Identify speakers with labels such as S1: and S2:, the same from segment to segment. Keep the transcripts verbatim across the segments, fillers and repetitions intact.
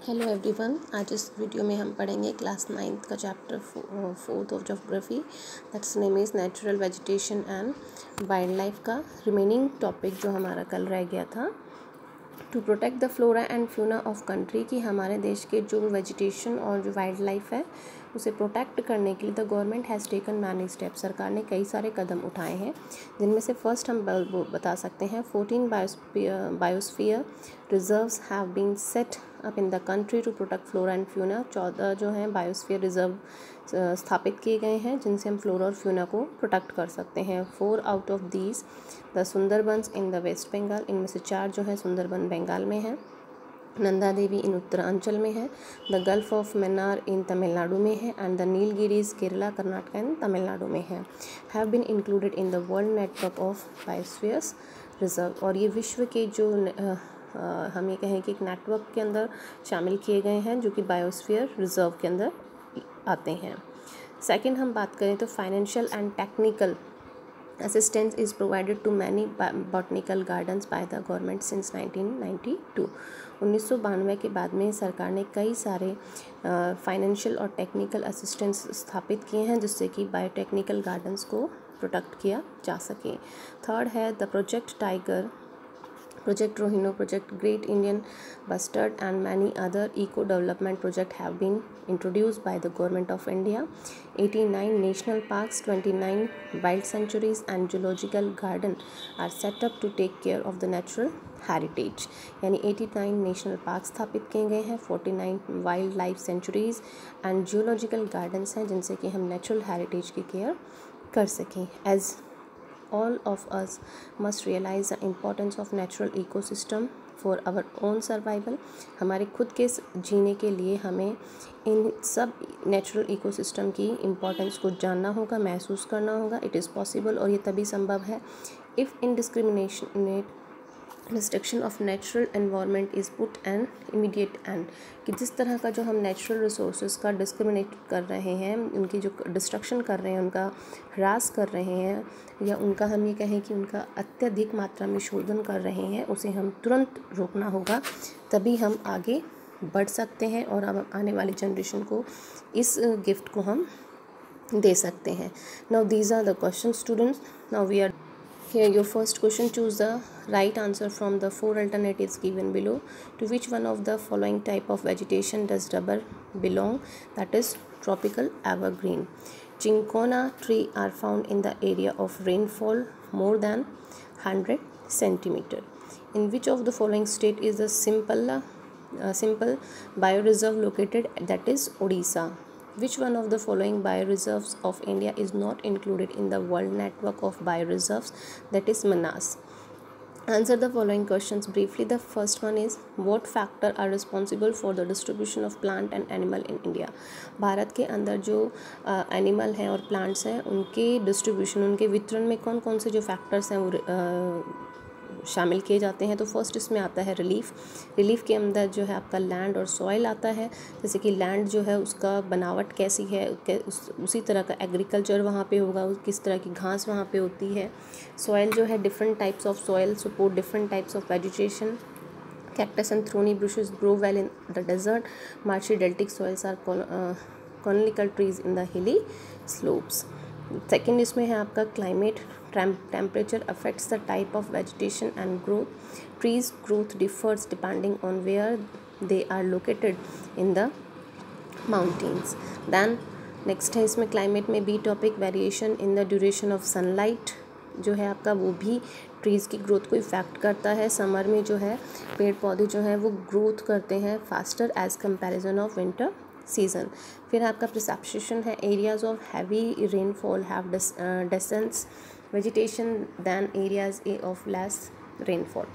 S1: Hello everyone. आज इस video में हम पढ़ेंगे क्लास नाइन्थ का chapter fourth of geography, that's name is natural vegetation and wild life का रिमेनिंग टॉपिक जो हमारा कल रह गया था। To protect the flora and fauna of country, कि हमारे देश के जो वेजिटेशन और जो वाइल्ड लाइफ है उसे प्रोटेक्ट करने के लिए the government has taken many steps, सरकार ने कई सारे कदम उठाए हैं, जिनमें से फर्स्ट हम बता सकते हैं fourteen biosphere reserves have been set up in the country to protect flora and fauna. चौदह जो हैं बायोस्फीयर रिजर्व स्थापित किए गए हैं जिनसे हम फ्लोरा और फ्यूना को प्रोटेक्ट कर सकते हैं। Four out of these the Sundarbans in the West Bengal, इनमें से चार जो है सुंदरबन बंगाल में है, नंदा देवी इन उत्तरांचल में है, the gulf of Mannar in Tamil Nadu में है, and the Nilgiris Kerala Karnataka and Tamil Nadu में है, have been included in the world network of biospheres reserve. और ये विश्व के जो uh, uh, हम ये कहें कि एक नेटवर्क के अंदर शामिल किए गए हैं जो कि बायोस्फीयर रिजर्व के अंदर आते हैं। सेकंड हम बात करें तो financial and technical assistance is provided to many botanical gardens by the government since nineteen ninety two. उन्नीस सौ बानवे के बाद में सरकार ने कई सारे फाइनेंशियल और टेक्निकल असिस्टेंस स्थापित किए हैं जिससे कि बायोटेक्निकल गार्डन्स को प्रोटेक्ट किया जा सके। थर्ड है the project tiger, Project Rohino, Project Great Indian Bustard, and many other eco-development projects have been introduced by the Government of India. eighty-nine national parks, twenty-nine wild sanctuaries and zoological garden are set up to take care of the natural heritage. यानी eighty-nine national parks स्थापित किए गए हैं, forty-nine wild life sanctuaries and geological gardens हैं जिनसे कि हम natural heritage की केयर कर सकें। As all of us must realize the importance of natural ecosystem for our own survival। हमारे खुद के जीने के लिए हमें इन सब नेचुरल इकोसिस्टम की इम्पोर्टेंस को जानना होगा, महसूस करना होगा। इट इज़ पॉसिबल, और ये तभी संभव है if indiscriminate restriction of natural environment is put an immediate end, कि जिस तरह का जो हम नेचुरल रिसोर्सेज का डिस्क्रिमिनेट कर रहे हैं, उनकी जो डिस्ट्रक्शन कर रहे हैं, उनका ह्रास कर रहे हैं, या उनका हम ये कहें कि उनका अत्यधिक मात्रा में शोधन कर रहे हैं, उसे हम तुरंत रोकना होगा, तभी हम आगे बढ़ सकते हैं और अब आने वाली जनरेशन को इस गिफ्ट को हम दे सकते हैं। Now these are the question students. Now we are here. Your first question, choose the right answer from the four alternatives given below. To which one of the following type of vegetation does rubber belong? That is tropical evergreen. Cinchona tree are found in the area of rainfall more than one hundred centimeter. In which of the following state is the simple uh, simple bioreserve located? That is Odisha. Which one of the following bioreserves of India is not included in the world network of bioreserves? That is Manas. Answer the following questions briefly. The first one is, what factor are responsible for the distribution of plant and animal in India? भारत के अंदर जो animal हैं और plants हैं उनके distribution, उनके वितरण में कौन कौन से जो फैक्टर्स हैं वो uh, शामिल किए जाते हैं। तो फर्स्ट इसमें आता है रिलीफ। रिलीफ के अंदर जो है आपका लैंड और सॉइल आता है, जैसे कि लैंड जो है उसका बनावट कैसी है, उस, उसी तरह का एग्रीकल्चर वहाँ पे होगा, किस तरह की घास वहाँ पे होती है। सॉइल जो है different types of soil support different types of vegetation. Cactus and thorny brushes grow well in the desert. Marshy deltaic soils are conical trees in the hilly slopes. Second इसमें है आपका climate. Temperature affects the type of vegetation and growth. Trees growth differs depending on where they are located in the mountains. Then next है इसमें climate में B topic, variation in the duration of sunlight जो है आपका वो भी trees की growth को इफ़ेक्ट करता है। समर में जो है पेड़ पौधे जो हैं वो ग्रोथ करते हैं faster as comparison of winter season. फिर आपका प्रिसेप्शन है, areas of heavy rainfall have denser vegetation than areas of less rainfall,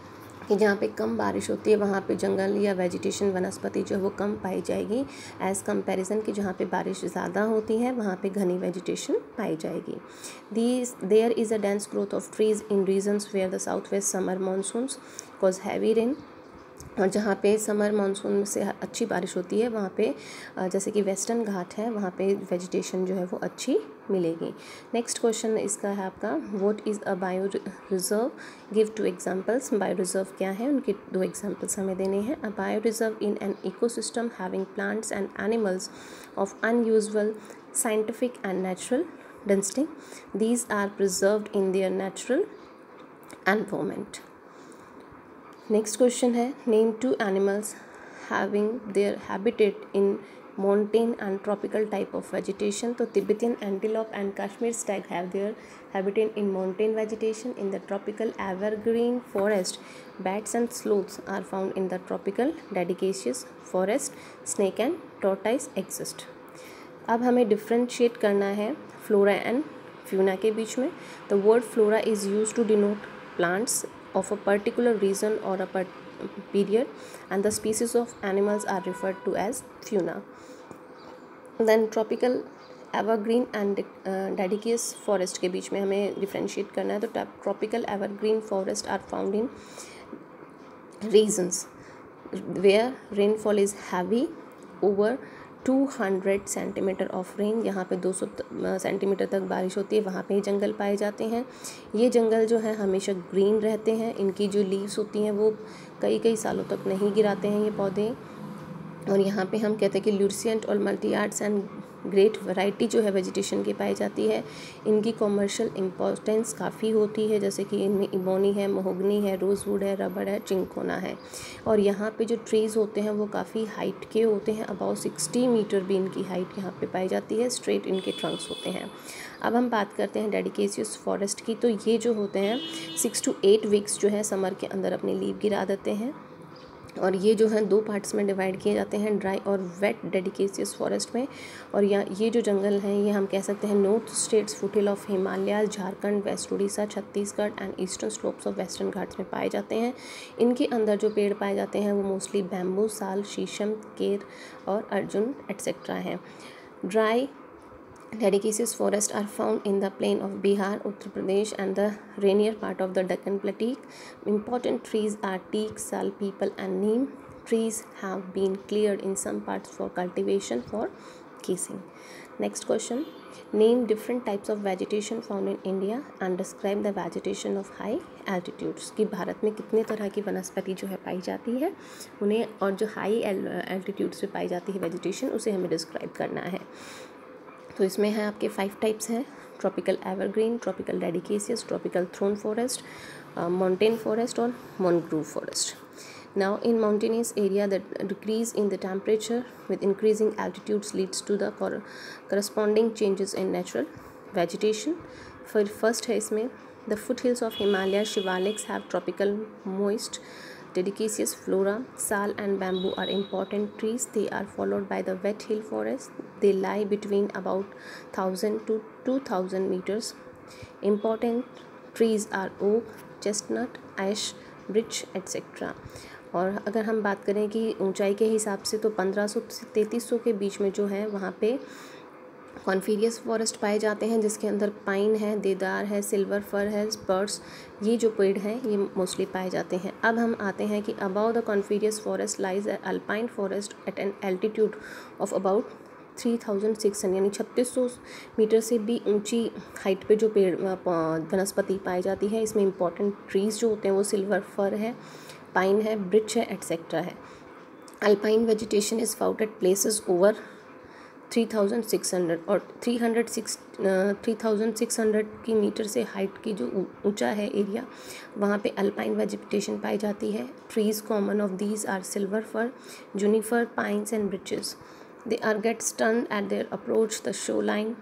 S1: कि जहाँ पे कम बारिश होती है वहाँ पे जंगल या वेजिटेशन वनस्पति जो है वो कम पाई जाएगी एज़ कंपैरिजन कि जहाँ पे बारिश ज़्यादा होती है वहाँ पे घनी वेजिटेशन पाई जाएगी। These there is a dense growth of trees in regions where the south west summer monsoons cause heavy rain और जहाँ पे समर मानसून से अच्छी बारिश होती है वहाँ पे जैसे कि वेस्टर्न घाट है वहाँ पे वेजिटेशन जो है वो अच्छी मिलेगी। नेक्स्ट क्वेश्चन इसका है आपका, what is a bio reserve, give two examples. Bio reserve क्या है, उनके दो एग्जांपल्स हमें देने हैं। A bio reserve in an ecosystem having plants and animals of unusual scientific and natural density, these are preserved in their natural environment. Next question है, name two animals having their habitat in mountain and tropical type of vegetation. तो Tibetan antelope and Kashmir stag have their habitat in mountain vegetation. In the tropical evergreen forest, bats and sloths are found in the tropical deciduous forest. Snake and tortoise exist. अब हमें differentiate करना है flora and fauna के बीच में. The word flora is used to denote plants of a particular region or a period, and the species of animals are referred to as fauna. Then tropical evergreen and deciduous forest के बीच में हमें differentiate करना है. तो tropical evergreen forest are found in regions where rainfall is heavy over two hundred centimetre of rain. यहाँ पे दो सौ सेंटीमीटर तक बारिश होती है, वहाँ पे ही जंगल पाए जाते हैं. ये जंगल जो है हमेशा ग्रीन रहते हैं. इनकी जो लीव्स होती हैं वो कई कई सालों तक नहीं गिराते हैं ये पौधे. और यहाँ पे हम कहते हैं कि ल्यूसिएंट और मल्टीआर्ट्स एंड ग्रेट वैरायटी जो है वेजिटेशन की पाई जाती है. इनकी कॉमर्शियल इम्पोर्टेंस काफ़ी होती है, जैसे कि इनमें इबोनी है, महोगनी है, रोज़वुड है, रबड़ है, चिंकोना है. और यहाँ पे जो ट्रीज़ होते हैं वो काफ़ी हाइट के होते हैं, अबाउट सिक्सटी मीटर भी इनकी हाइट यहाँ पे पाई जाती है. स्ट्रेट इनके ट्रंक्स होते हैं. अब हम बात करते हैं डेडिकेशियस फॉरेस्ट की. तो ये जो होते हैं सिक्स टू एट वीक्स जो है समर के अंदर अपनी लीव गिरा देते हैं. और ये जो है दो पार्ट्स में डिवाइड किए जाते हैं, ड्राई और वेट डेडिकेशियस फॉरेस्ट में. और यहाँ ये जो जंगल हैं ये हम कह सकते हैं north states foothill of Himalaya, Jharkhand, west Orissa, Chhattisgarh and eastern slopes of western Ghats में पाए जाते हैं. इनके अंदर जो पेड़ पाए जाते हैं वो मोस्टली बैम्बू, साल, शीशम, केर और अर्जुन एट्सेट्रा हैं. Dry deciduous forests are found in the plain of Bihar, Uttar Pradesh and the rainier part of the Deccan Plateau. Important trees are teak, sal, peepal and neem. Trees have been cleared in some parts for cultivation for casing. Next question, name different types of vegetation found in India and describe the vegetation of high altitudes. कि भारत में कितने तरह की वनस्पति जो है पाई जाती है उन्हें, और जो हाई एल्टीट्यूड्स पे पाई जाती है वेजिटेशन उसे हमें डिस्क्राइब करना है. तो इसमें है आपके फाइव टाइप्स हैं, tropical evergreen, tropical deciduous, tropical thorn forest, mountain forest और mangrove forest. Now in mountainous area the decrease in the temperature with increasing altitudes leads to the corresponding changes in natural vegetation. फिर first है इसमें the foot hills of Himalaya Shivaliks have tropical moist deciduous flora. Sal and bamboo are important trees. They are followed by the wet hill forest. They lie between about one thousand to two thousand meters. Important trees are oak, chestnut, ash, birch et cetera. और अगर हम बात करें कि ऊंचाई के हिसाब से तो पंद्रह सौ से तैंतीस सौ के बीच में जो है वहाँ पे कॉन्फीरियस फॉरेस्ट पाए जाते हैं, जिसके अंदर पाइन है, देदार है, सिल्वर फर है, स्पर्स, ये जो पेड़ हैं ये मोस्टली पाए जाते हैं. अब हम आते हैं कि above the coniferous forest lies alpine forest at an altitude of about three thousand six hundred यानी छत्तीस सौ मीटर से भी ऊंची हाइट पे जो पेड़ वनस्पति पाई जाती है. इसमें इंपॉर्टेंट ट्रीज़ जो होते हैं वो सिल्वर फर है, पाइन है, ब्रिच है, एट्सेट्रा है. Alpine vegetation is found at places over three thousand six hundred और three hundred six three thousand six hundred की मीटर से हाइट की जो ऊंचा है एरिया वहाँ पे अल्पाइन वेजिटेशन पाई जाती है. Trees common of these are silver fir, juniper, pines and birches. They are get stunted at their approach the snow line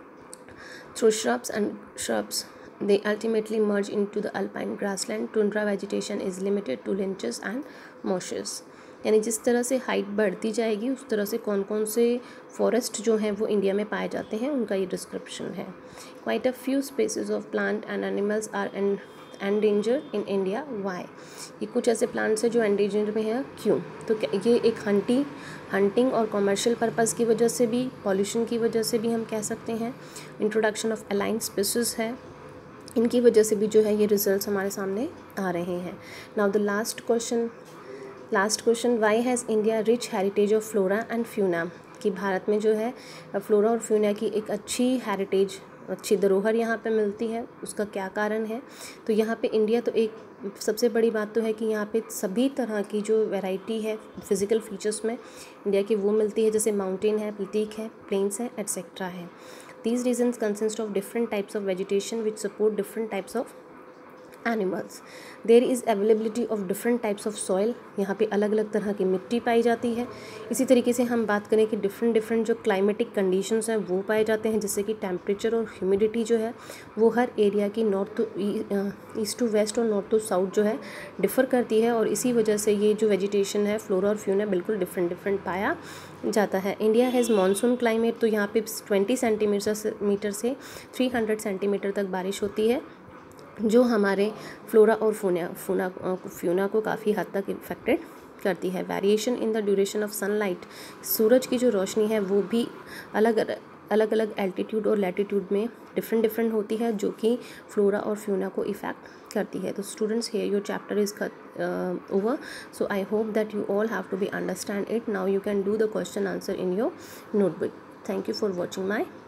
S1: through shrubs and shrubs. They ultimately merge into the alpine grassland. Tundra vegetation is limited to lynches and marshes. यानी जिस तरह से height बढ़ती जाएगी उस तरह से कौन कौन से फॉरेस्ट जो हैं वो इंडिया में पाए जाते हैं उनका ये डिस्क्रिप्शन है. Quite a few species of plant and animals are endangered in India. Why? ये कुछ ऐसे प्लांट्स हैं जो एंडेंजर्ड में हैं, क्यों? तो ये एक हंटी हंटिंग और कॉमर्शियल पर्पज़ की वजह से भी, पॉल्यूशन की वजह से भी हम कह सकते हैं. इंट्रोडक्शन ऑफ अलाइन स्पीसीज है, इनकी वजह से भी जो है ये रिजल्ट्स हमारे सामने आ रहे हैं. Now the last question last question, why has India rich heritage of flora and fauna, कि भारत में जो है फ्लोरा और फ्यूना की एक अच्छी हेरिटेज, अच्छी धरोहर यहाँ पे मिलती है, उसका क्या कारण है। तो यहाँ पे इंडिया तो एक सबसे बड़ी बात तो है कि यहाँ पे सभी तरह की जो वैरायटी है फिज़िकल फीचर्स में इंडिया की वो मिलती है, जैसे माउंटेन है, प्लतीक है, प्लेन्स है, एट्सेट्रा है। These regions consist of different types of vegetation which support different types of animals. There is availability of different types of soil, यहाँ पे अलग अलग तरह की मिट्टी पाई जाती है। इसी तरीके से हम बात करें कि डिफरेंट डिफरेंट जो क्लाइमेटिक कंडीशंस हैं वो पाए जाते हैं, जैसे कि टेम्परेचर और ह्यूमिडिटी जो है वो हर एरिया की north to east to west और नॉर्थ टू साउथ जो है डिफ़र करती है, और इसी वजह से ये जो वेजिटेशन है फ्लोरा और फ्यूना बिल्कुल डिफरेंट डिफरेंट पाया जाता है। इंडिया हैज़ मानसून क्लाइमेट, तो यहाँ पे ट्वेंटी सेंटीमीटर से मीटर से थ्री हंड्रेड सेंटीमीटर तक बारिश होती है, जो हमारे फ्लोरा और फूना फूना फ्यूना को काफ़ी हद तक इफ़ेक्टेड करती है। Variation in the duration of sunlight, सूरज की जो रोशनी है वो भी अलग अलग अलग एल्टीट्यूड और लैटीट्यूड में डिफरेंट डिफरेंट होती है, जो कि फ्लोरा और फ्यूना को इफ़ेक्ट करती है। तो students, here your chapter is over, so I hope that you all have to be understand it. Now you can do the question answer in your notebook. Thank you for watching my